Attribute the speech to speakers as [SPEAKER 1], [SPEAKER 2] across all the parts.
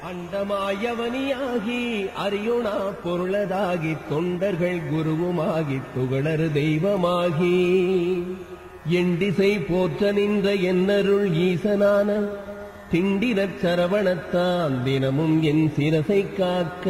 [SPEAKER 1] அண்டமாயவனியாகி அரியுணா பொருளதாகி தொண்டர்கள் குருவுமாகி துகளறு தெய்வமாகி எண்டிசை போற்ற நின்ற என்னருள் ஈசனான திண்டிரச் சரவணத்தான் தினமும் என் சிரசை காக்க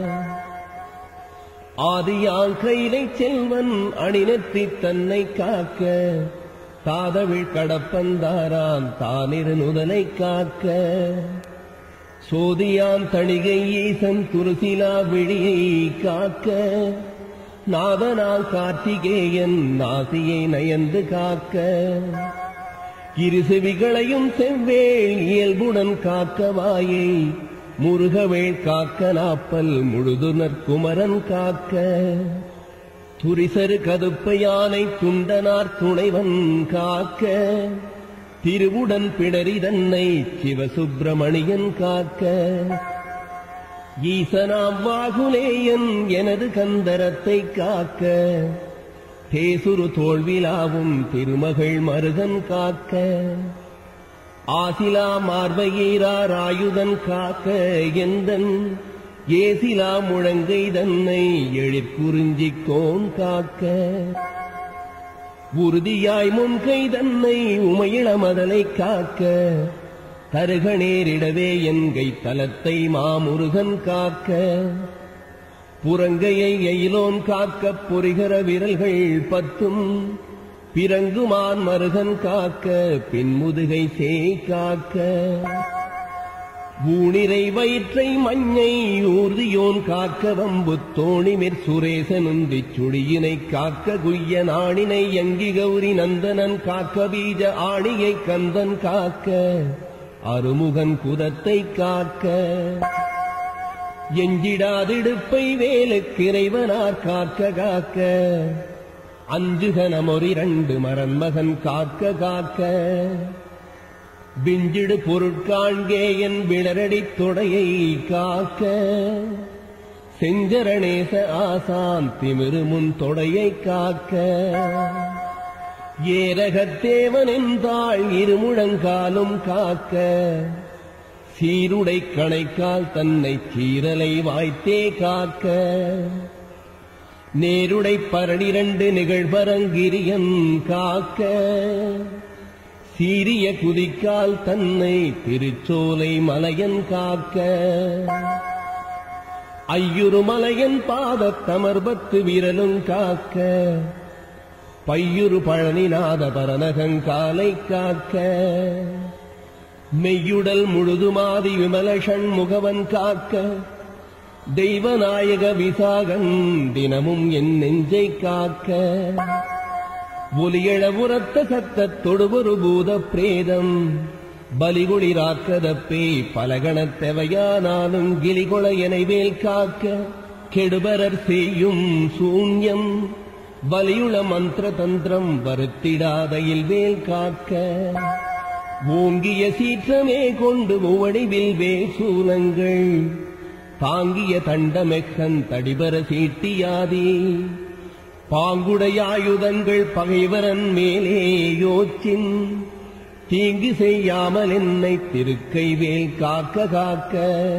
[SPEAKER 1] ஆதியாங் கைலை செல்வன் அணிநெற்றி தன்னை காக்க தாதவிழ் கடப்பந்தாரான் தானிரு நுதலை காக்க சோதியான் தணிகை ஈசன் துருசிலா விழியை காக்க நாதனால் கார்த்திகேயன் நாசியை நயந்து காக்க இருசெவிகளையும் செவ்வேள் இயல்புடன் காக்கவாயை முருகவேள் காக்க நாப்பல் முழுதுனர் குமரன் காக்க துரிசரு கதுப்பையானை துண்டனார் துணைவன் காக்க திருவுடன் பிடரி தன்னை சிவசுப்பிரமணியன் காக்க ஈசனாம் வாகுலேயன் எனது கந்தரத்தை காக்க தேசுரு தோல்விலாவும் திருமகள் மருகன் காக்க ஆசிலா மார்பையீரார் ஆயுதன் காக்க எந்தன் ஏசிலா முழங்கை தன்னை எழிற்குறிஞ்சிக்கோன் காக்க உறுதியாய் முன்கை தன்னை உமையிள மதலை காக்க தருக நேரிடவே என்கை தலத்தை மாமுருகன் காக்க புறங்கையை எயிலோன் காக்க பொறிகர விரல்கள் பத்தும் பிறங்குமான் மருகன் காக்க பின்முதுகை சேய் காக்க ஊனிரை வயிற்றை மஞ்சை ஊர்தியோன் காக்க வம்பு தோணிமிர் சுரேசனுந்தி சுடியினை காக்க குய்ய நாணினை யங்கி கௌரி நந்தனன் காக்க பீஜ ஆணியை கந்தன் காக்க அருமுகன் குதத்தை காக்க எஞ்சிடாதிடுப்பை வேலுக்கிறைவனார் காக்க காக்க அஞ்சுகனமொரிரண்டு மரன்மகன் காக்க காக்க விஞ்சிடு பொருட்காண்கே என் விளரடி தொடையை காக்க செஞ்சரணேச ஆசான் திமிரு முன் தொடையை காக்க ஏரகத்தேவன் என்றாள் இருமுழங்காலும் காக்க சீருடை கணைக்கால் தன்னை சீரலை வாய்த்தே காக்க நேருடை பரணிரண்டு நிகழ்வரங்கிரியன் காக்க சீரிய குதிக்கால் தன்னை திருச்சோலை மலையன் காக்க ஐயுறு மலையன் பாதத்தமர்பத்து விரலும் காக்க பையுறு பழனிநாத பரநகங்காலை காக்க மெய்யுடல் முழுதுமாதி விமல ஷண்முகவன் காக்க தெய்வநாயக விசாகன் தினமும் என் நெஞ்சை காக்க ஒலியழ உரத்த சத்தத் தொடுவொரு பூத பிரேதம் பலிகுளிராக்கதப்பே பலகணத்தெவையானாலும் கிளிகொள எனைவேல் காக்க கெடுபரர் செய்யும் சூன்யம் வலியுள மந்திர தந்திரம் வருத்திடாதையில் வேல் காக்க ஓங்கிய சீற்றமே கொண்டு உவடிவில் வேசூலங்கள் தாங்கிய தண்டமெக்கன் தடிபர சீட்டியாதி பாங்குடையாயுதங்கள் பகைவரன் மேலே யோச்சின் தீங்கு செய்யாமல் என்னை திருக்கை வேல் காக்க காக்க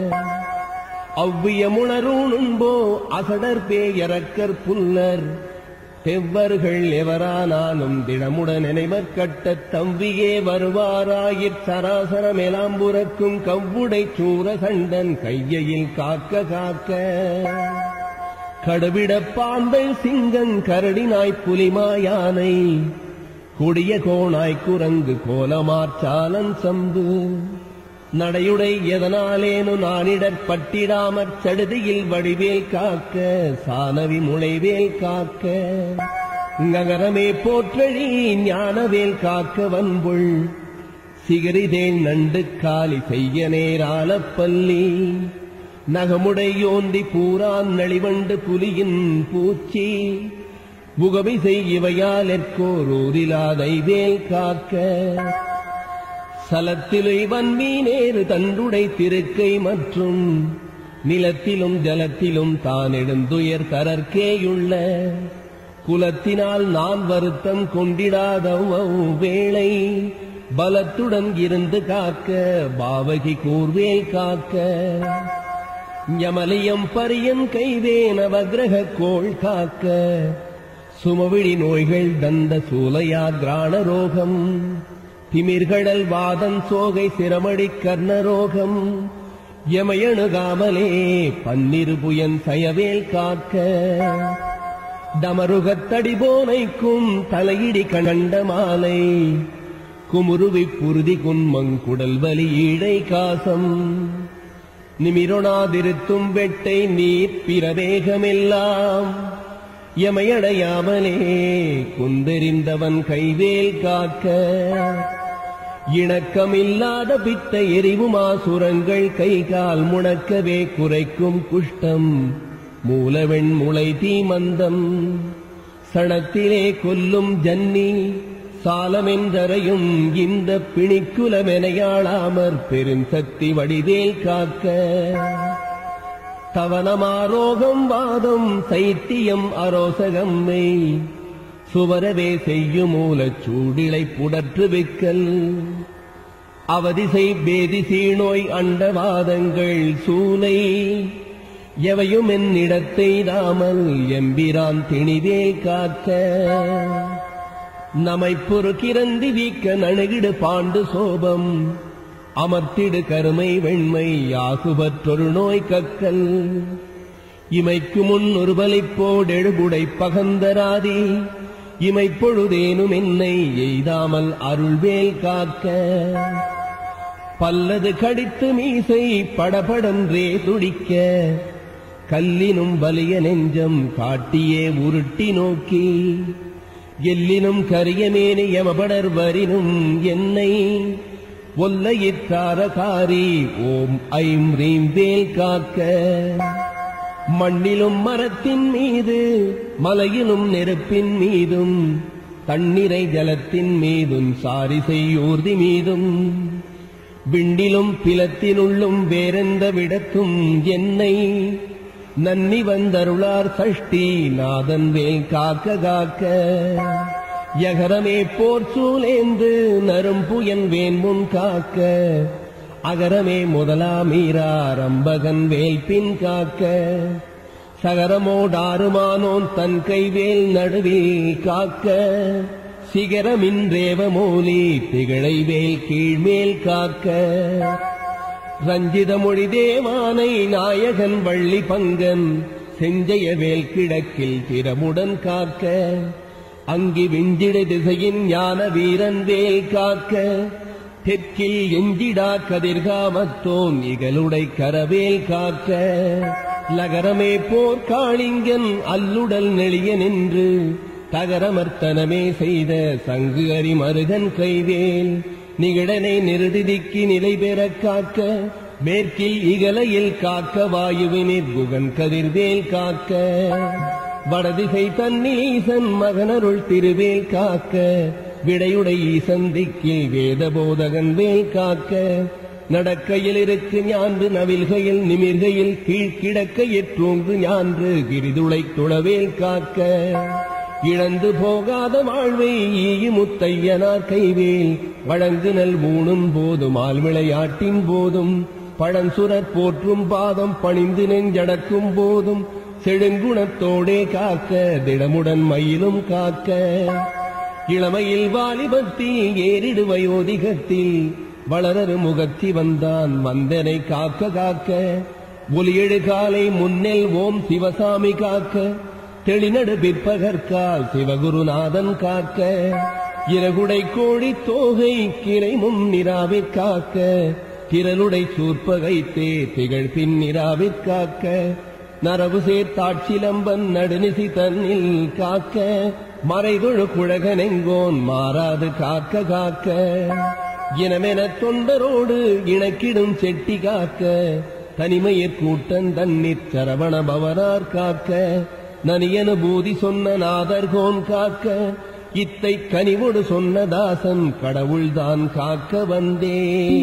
[SPEAKER 1] அவ்வியமுணருணும்போ அசடர் பேயரக்கர் புல்லர் தெவ்வர்கள் எவரானாலும் தினமுடன் நினைவர் கட்டத் தம்பியே வருவாராயிற் சராசரமெலாம்புறக்கும் கவ்வுடை சூர சண்டன் கையில் காக்க காக்க கடுவிடப் பாம்பல் சிங்கன் கரடினாய் புலிமாயானை கொடிய கோணாய் குரங்கு கோலமார்ச்சாலன் சம்பு நடையுடை எதனாலேனு நானிடற் பட்டிடாமற் சடுதியில் வடிவேல் காக்க சானவி முளைவேல் காக்க நகரமே போற்றழி ஞானவேல் காக்க வன்புள் சிகரிதேன் நண்டு காலி செய்ய நேராலப்பள்ளி நகமுடை யோந்தி பூரான் நளிவண்டு புலியின் பூச்சி புகமிசை இவையாலெற்கோர் ஊரிலாதைவேல் காக்க சலத்திலை வன்மீனேறு தண்டுடை திருக்கை மற்றும் நிலத்திலும் ஜலத்திலும் தான் எழுந்துயர் தரற்கேயுள்ள குலத்தினால் நான் வருத்தம் கொண்டிடாத வேளை பலத்துடன் இருந்து காக்க பாவகி கூர்வேல் காக்க யமலியம் பரியன் கைவேன வக்ரக கோள் காக்க சுமவிழி நோய்கள் தந்த சூலையா கிராண ரோகம் திமிர்கடல் வாதன் சோகை சிரமடி கர்ணரோகம் யமயணுகாமலே பன்னிருபுயன் சயவேல் காக்க டமருகத்தடி போனைக்கும் தலையிடி கண்ட மாலை குமுருவி புருதி குன்மங்குடல் வலி ஈடை காசம் நிமிரொணாதிருத்தும் வெட்டை நீர் பிறவேகமெல்லாம் யமையடையாமலே குந்தெறிந்தவன் கைவேல் காக்க இணக்கமில்லாத பித்த எரிவுமாசுரங்கள் கைகால் முணக்கவே குறைக்கும் குஷ்டம் மூலவெண் முளை தீமந்தம் சணத்திலே கொல்லும் ஜன்னி சாலமென்றரையும் இந்த பிணிக்குலமெனையாளாமற் பெருஞ்சக்தி வடிவேல் காக்க தவனமாரோகம் வாதம் சைத்தியம் அரோசகம்மை சுவரவே செய்யும் மூலச் சூடிலை புடற்று விக்கல் அவதிசை பேதிசீ நோய் அண்டவாதங்கள் சூலை எவையும் என்னிடத்தை தாமல் எம்பிரான் திணிவேல் காக்க நமைப்புறு கிரந்தி வீக்க நணுகிடு பாண்டு சோபம் அமர்த்திடு கருமை வெண்மை யாகுபற்றொரு நோய் கக்கல் இமைக்கு முன் ஒரு பலிப்போடெழுபுடை பகந்தராதி இமைப்பொழுதேனும் என்னை எய்தாமல் அருள்வேல் காக்க பல்லது கடித்து மீசை படபடன்றே துடிக்க கல்லினும் வலிய நெஞ்சம் காட்டியே உருட்டி நோக்கி எல்லினும் கரியமேனி யமபடர் வரினும் என்னை ஒல்லையிற்றாரகாரி ஓம் ஐம் ரீம் வேல் காக்க மண்ணிலும் மரத்தின் மீது மலையிலும் நெருப்பின் மீதும் தண்ணீரை ஜலத்தின் மீதும் சாரிசை ஊர்தி மீதும் விண்டிலும் பிலத்தினுள்ளும் வேறெந்த விடத்தும் என்னை நன்னி வந்தருளார் சஷ்டி நாதன் வேல் காக்க காக்க யகரமே போர் சூலேந்து நரும்புயன் வேன்முன் காக்க அகரமே முதலாமீராரம்பகன் வேல் பின் காக்க சகரமோடாறுமானோன் தன் கைவேல் நடுவில் காக்க சிகரமின்றேவ மூலி திகழை வேல் கீழ்மேல் காக்க ரஞ்சித மொழி தேவானை நாயகன் வள்ளி பங்கன் செஞ்சய வேல் கிழக்கில் திறமுடன் காக்க அங்கி விஞ்சிட திசையின் ஞான வீரன் வேல் காக்க தெற்கில் எஞ்சிடா கதிர்காமத்தோன் இகலுடை கரவேல் காக்க லகரமே போர்க்காளிங்கன் அல்லுடல் நெளிய நின்று தகரமர்த்தனமே செய்த சங்கு அறி மருகன் கைவேல் நிகழனை நிறுதிக்கு நிலை பெற காக்க மேற்கில் இகலையில் காக்க வாயுவினிற் குகன் கதிர்வேல் காக்க வடதிசை தன்னில் ஈசன் மகனருள் திருவேல் காக்க விடையுடை ஈசன் திக்கில் வேத போதகன் வேல் காக்க நடக்கையில் இருக்கு ஞான்று நவில்கையில் நிமிர்கையில் கீழ்கிடக்கையிற் தூங்கு ஞான்று கிரிதுளை துளவேல் காக்க இழந்து போகாத வாழ்வை ஈயுமுத்தையனார் கைவேல் வழங்குனல் ஊணும் போதும் ஆழ்விளையாட்டின் போதும் பழஞ்சுரற் போற்றும் பாதம் பணிந்து நெஞ்சடக்கும் போதும் செழுங்குணத்தோடே காக்க திடமுடன் மயிலும் காக்க இளமையில் வாலிபத்தில் ஏறிடு வயோதிகத்தில் வளரரு முகத்தி வந்தான் வந்தனை காக்க காக்க ஒலியெழு காலை முன்னெல் ஓம் சிவசாமி காக்க தெளிநடு பிற்பகற்கால் சிவகுருநாதன் காக்க இறகுடை கோழி தோகை கிரை முன்னிராவிற் காக்க திரளுடை சூர்பகைத்தே திகழ் பின்னிராவிற் காக்க நரவு சேர்த்தாட்சிலம்பன் நடுநிசி தன்னில் காக்க மறைதொழு குழகனெங்கோன் மாறாது காக்க காக்க இனமென தொண்டரோடு இணக்கிடும் செட்டி காக்க தனிமையிற் கூட்டன் தன்னிற் சரவண பவனார் காக்க நனியனுபூதி சொன்ன நாதர்கோன் காக்க இத்தை கனிவோடு சொன்ன தாசன் கடவுள்தான் காக்க வந்தே.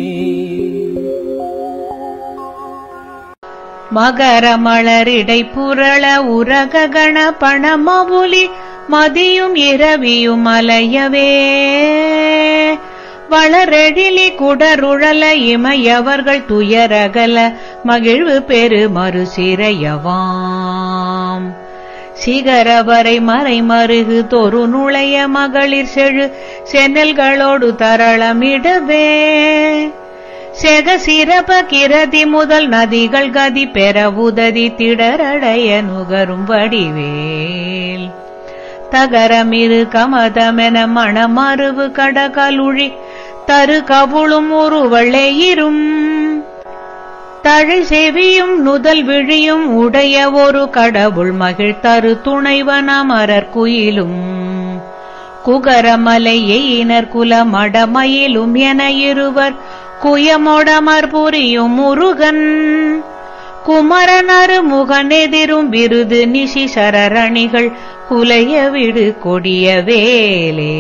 [SPEAKER 2] மகர மலரிடை புரள உரகண பணமவுலி மதியும் இரவியும் அலையவே வளரெழிலி குடருழல இமையவர்கள் துயரகல மகிழ்வு பெரு மறுசிறையவாம் சிகரவரை மறை மருகு தொரு நுழைய மகளிர் செழு சென்னல்களோடு தரளமிடவே செக சிறப்ப கிரதி முதல் நதிகள் கதி பெற உததி திடரடைய நுகரும் வடிவேல் தகரமிரு கமதமென மணமருவு கடகலுழி தரு கவுளும் உருவளையிரும் தழை செவியும் நுதல் விழியும் உடைய ஒரு கடவுள் மகிழ் தரு துணைவன் அமரர் குயிலும் குகரமலை எயினர் குல மடமயிலும் என இருவர் குயமொடமர் புரியும் முருகன் குமரனரு முகனெதிரும் விருது நிஷி சரரணிகள் குலைய விடு கொடிய வேலே.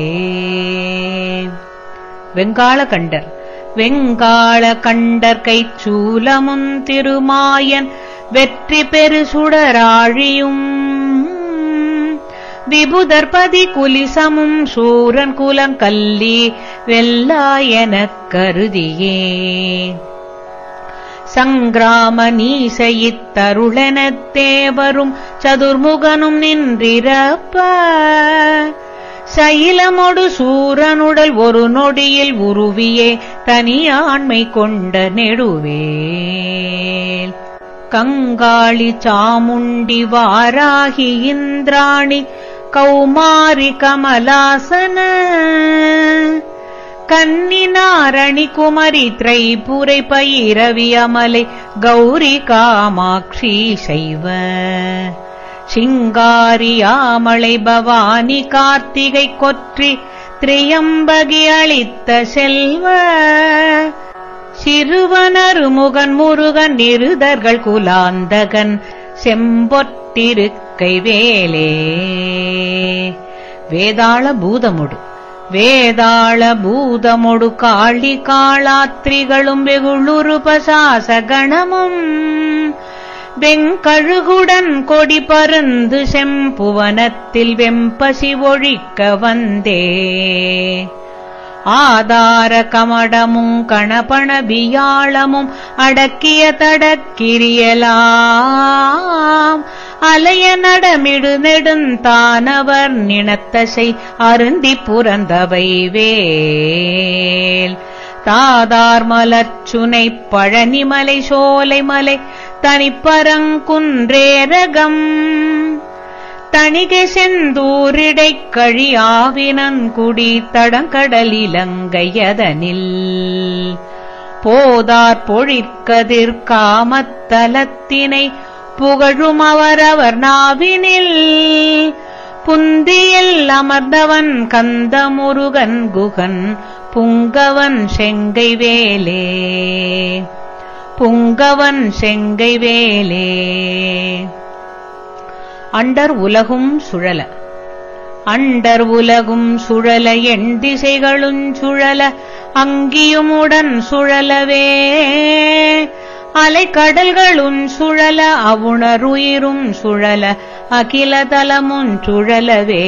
[SPEAKER 2] வெங்காளகண்டர் வெங்காளகண்டர் கைச்சூலமும் திருமாயன் வெற்றி பெரு சுடராழியும் விபுதர்பதி குலிசமும் சூரன் குலங்கல்லி வெல்லாயனக் கருதியே சங்கிராம நீசையித்தருளெனத் தேவரும் சதுர்முகனும் நின்றிரப்ப சைலமொடு சூரனுடல் ஒரு நொடியில் உருவியே தனியாண்மை கொண்ட நெடுவேல் கங்காளி சாமுண்டி வாராகி இந்திராணி கௌமாரி கமலாசன கன்னிநாரணி குமரி திரைபுரை பைரவி அமலை கௌரி காமாட்சி சைவ சிங்காரியாமலை பவானி கார்த்திகை கொற்றி திரியம்பகி அளித்த செல்வ சிறுவனருமுகன் முருகன் நிருதர்கள் குலாந்தகன் செம்பொற்றிருக்கை வேலே. வேதாள பூதமுடு வேதாள பூதமொடு காளி காளாத்ரிகளும் வெகுளுருபசாச கணமும் வெங்கழுகுடன் கொடி பருந்து செம்புவனத்தில் வெம்பசி ஒழிக்க வந்தே ஆதார கமடமும் கணபண வியாழமும் அடக்கிய தடக்கிரியலாம் அலைய நடமிடு நெடுந்தானவர் நினத்தசை அருந்தி புரந்தவை வேல் தாதார் மலர்ச்சுனை பழனிமலை சோலைமலை தனிப்பரங்குன்றேரகம் தணிகை செந்தூரிடைக் கழியாவினன்குடி தடங்கடலிலங்கையதனில் போதார் பொழிற்கதிர் காமத்தலத்தினை புகழும் அவரவர் நாவினில் புந்தியில் அமர்ந்தவன் கந்தமுருகன் குகன் புங்கவன் செங்கை வேலே புங்கவன் செங்கை வேலே. அண்டர் உலகும் சுழல அண்டர் உலகும் சுழல எண் திசைகளும் சுழல அங்கியுமுடன் சுழலவே அலைக்கடல்களும் சுழல அவுணருயிரும் சுழல அகில தலமும் சுழலவே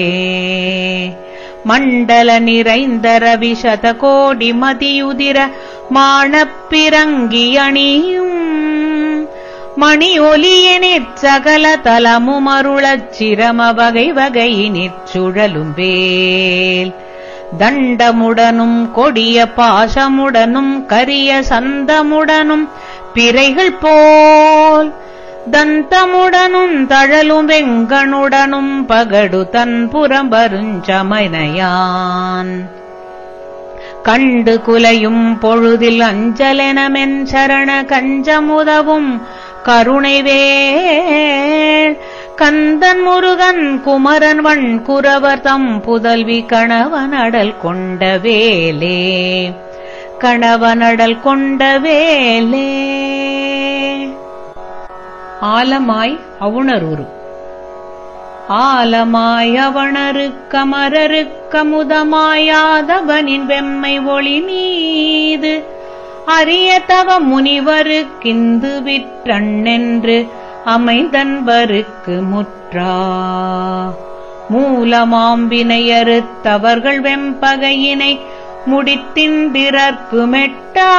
[SPEAKER 2] மண்டல நிறைந்த ரவி சதகோடி மதியுதிர மாணப்பிறங்கி அணியும் மணி ஒலியினிற் சகல தலமும் அருளச் சிரம வகை வகையினிற் சுழலும் வேல் தண்டமுடனும் கொடிய பாசமுடனும் கரிய சந்தமுடனும் பிறைகள் போல் தந்தமுடனும் தழலும் வெங்கனுடனும் பகடு தன் புறம்பருஞ்சமனையான் கண்டு குலையும் பொழுதில் அஞ்சலெனமென் சரண கஞ்சமுதவும் கருணைவேள் கந்தன் முருகன் குமரன் வண் குரவர் தம் புதல்வி கணவனடல் கொண்ட வேலே கணவனடல் கொண்ட வேலே. ஆலமாய் அவுணருரு ஆலமாய் அவணருக்கமரருக்கமுதமாயாதவனின் வெம்மை ஒளி மீது அரிய தவ முனிவருக்கிந்து விற்றண்ணென்று அமைந்தன்பருக்கு முற்றா மூலமாம்பினையறுத்தவர்கள் வெம்பகையினை முடித்தின்பிறர்க்கு மெட்டா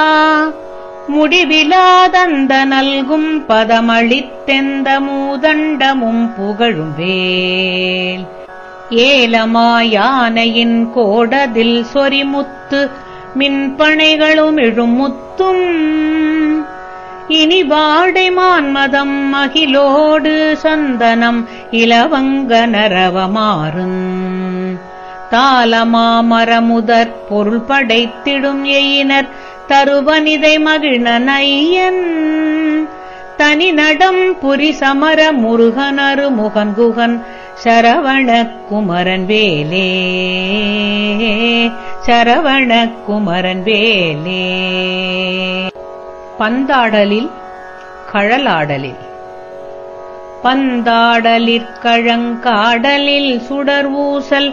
[SPEAKER 2] முடிவிலாதந்த நல்கும் பதமளித்தெந்த மூதண்டமும் புகழும் வேல் ஏலமாயானையின் கோடதில் சொரிமுத்து மின்பனைகளும் இழுமுத்தும் இனி வாடை மான்மதம் அகிலோடு சந்தனம் இலவங்க நரவமாறும் தாளமாமரமுதற் பொருள் படைத்திடும் எயினர் தருவனிதை மகிழ்ன நையன் தனி நடம் புரி சமர முருகனரு முகன்குகன் சரவண குமரன் வேலே சரவண குமரன் வேலே. பந்தாடலில் கழலாடலில் பந்தாடலிற்கழங்காடலில் சுடர் ஊசல்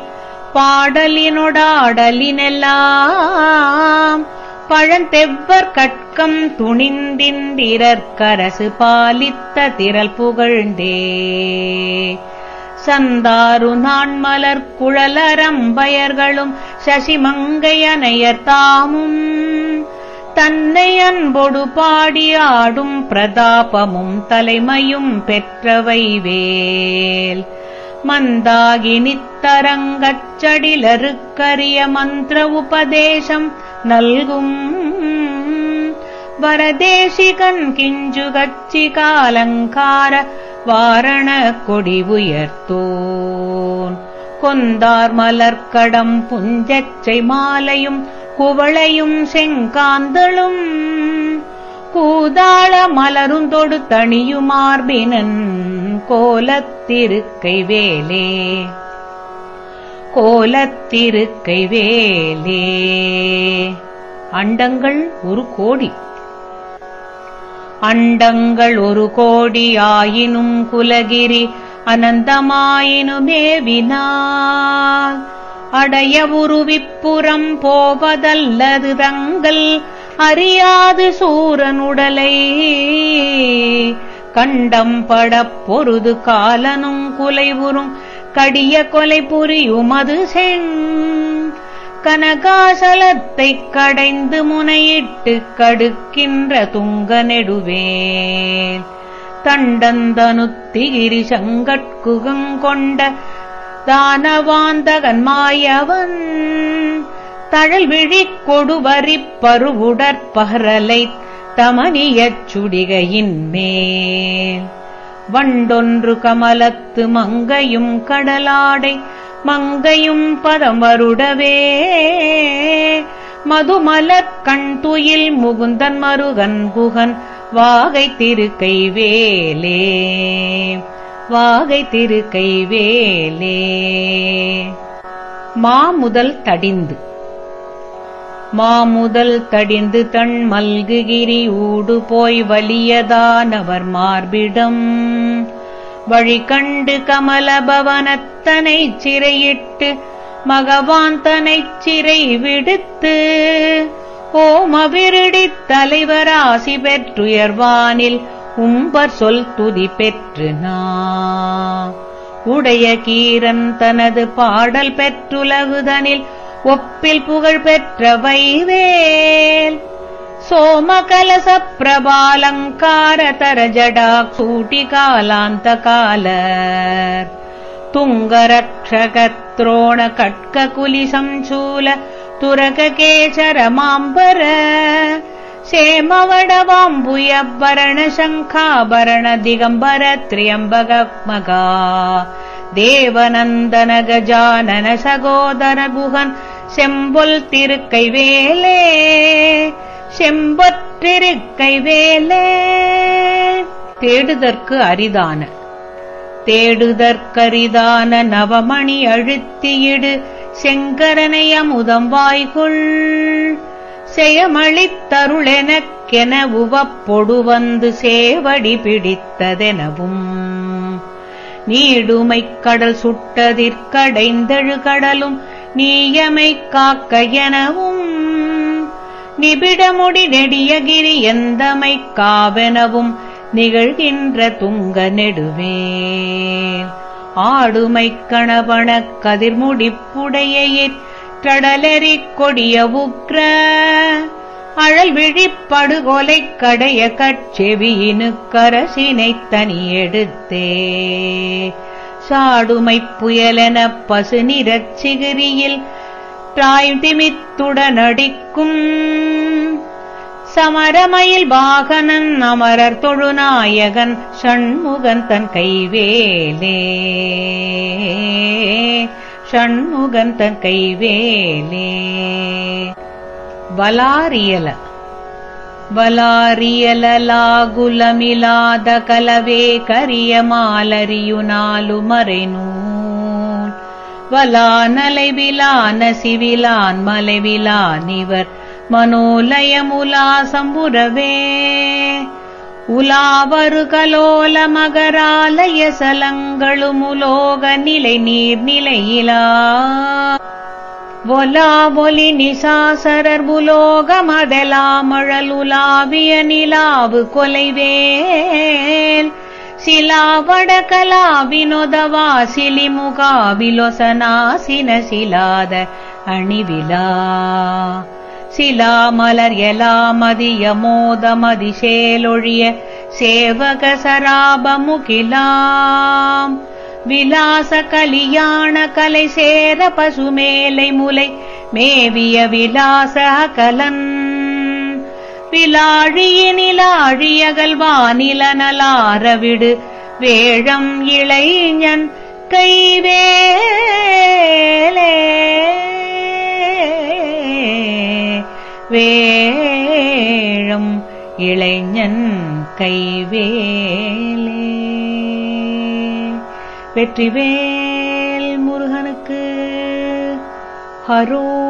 [SPEAKER 2] பாடலினொடாடலினெல்லாம் பழந்தெவ்வர் கட்கம் துணிந்திந்திரற்கரசு பாலித்த திரள் புகழ்ந்தே சந்தாரு நான்மலர் குழலரம்பயர்களும் சசிமங்கையனையர் தாமும் தன்னை அன்பொடு பாடி ஆடும் பிரதாபமும் தலைமையும் பெற்றவை வேல் மந்தாகி நித்தரங்கச்சடிலருக்கரிய மந்திர உபதேசம் நல்கும் வரதேசிகன் கிஞ்சுகச்சி காலங்கார வாரண கொடி உயர்த்தோன் கொந்தார் மலர்க்கடம் புஞ்சச்சை மாலையும் குவளையும் செங்காந்தளும் கூதாள மலருந்தொடு தணியுமார்பினன் கோலத்திருக்கை வேலே கோலத்திருக்கை வேலே. அண்டங்கள் ஒரு கோடி அண்டங்கள் ஒரு கோடி ஆயினும் குலகிரி அனந்தமாயினுமேவினால் அடைய உருவிப்புறம் போவதல்லது தங்கள் அறியாது சூரனுடலை கண்டம் படப் பொருது காலனும் குலைவுறும் கடிய கொலை புரியுமது செங் கனகாசலத்தைக் கடைந்து முனையிட்டு கடுக்கின்ற துங்க நெடுவேல் தண்டந்தனுத்திகிரி சங்கட்குகங்கொண்ட தானவாந்தகன் மாயவன் தழல் விழிக் கொடுவரிப் பருவுடற்பகரலைத் தமனியச் சுடிகையின் மேல் வண்டொன்று கமலத்து மங்கையும் கடலாடை மங்கையும் பதம் வருடவே மதுமலக் கண் துயில் முகுந்தன் மருகன் குகன் வாகை திருக்கை வேலே வாகை திருக்கை வேலே. மாமுதல் தடிந்து மாமுதல் தடிந்து தன் மல்குகிரி ஊடு போய் வலியதானவர் மார்பிடம் வழி கண்டு கமலபவனத்தனைச் சிறையிட்டு மகவான் தனைச் சிறை விடுத்து ஓமவிருடித் தலைவராசி பெற்றுயர்வானில் உம்பர் சொல் துதி பெற்று உடைய கீரன் தனது பாடல் பெற்றுலகுதனில் ஒப்பில் புகழ் பெற்ற வைவேல் சோமகலச பிரபாலங்கார தரஜடா சூட்டி காலாந்த காலர் துங்கரக்ஷகத்ரோண கட்க குலி சம்சூல துரக கேசர மாம்பர சேமவடவாம்புயபரண சங்காபரண திகம்பர திரியம்பகமகா தேவநந்தன கஜானன சகோதர குகன் செம்பொல் திருக்கை வேலே செம்பொற்றிருக்கை வேலே. தேடுதற்கு அரிதான தேடுதற்கரிதான நவமணி அழுத்தியிடு செங்கரனை அமுதம் வாய்கொள் செயமளித்தருளெனக்கென உவப்பொடு வந்து சேவடி பிடித்ததெனவும் நீடுமைக் கடல் சுட்டதிற்கடைந்தெழு கடலும் நீயமை காக்க எனவும் நிபிடமுடி நெடியகிரி எந்தமை காவெனவும் நிகழ்கின்ற துங்க நெடுவேல் ஆடுமைக் கணவன கதிர்முடிப்புடையையிற் ஆற்றடலெறிக் கொடிய உக்ர அழல் விழிப்படுகொலைக் கடைய கட்செவியினுக்கரசினைத் தனியெடுத்தே சாடுமைப் புயலெனப் பசு நிறச் சிகிரியில் திமித்துடனடிக்கும் சமரமயில் பாகனன் அமரர் தொழுநாயகன் ஷண்முகன் தன் கைவேலே ஷண்முகன் தன் கைவேலே. வலாரியல வலாரியலாகுலமிலாத கலவே கரிய மாலரியுனாலு மறைநூல் வலானலை விலான சிவிலான் மலைவிலானிவர் மனோலயமுலா சம்புரவே உலாவரு கலோல மகராலய சலங்களுமுலோக நிலை நீர் நிலையிலா ஒலா ஒலி நிசாசரர் புலோகமதலாமழலுலாவிய நிலாவு கொலைவேல் சிலாவட கலா வினோதவா சிலிமுகாவிலொசனாசின சிலாத அணிவிலா சிலாமலர் எலாமதியமோதமதி சேலொழிய சேவக சராபமுகிலாம் விலாச கலியாண கலை சேர பசுமேலை முலை மேவிய விலாச கலன் விலாழியினிலாழியகல்வானிலனலாரவிடு வேழம் இளைஞன் கைவேலே வேழம் இளைஞன் கைவேலே. வெற்றிவேல் முருகனுக்கு. ஹரோ